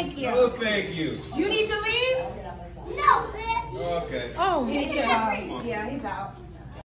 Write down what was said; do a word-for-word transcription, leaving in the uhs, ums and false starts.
thank you. No, thank you. Do you need to leave? No, bitch. Okay. Oh, He's out. yeah, he's out.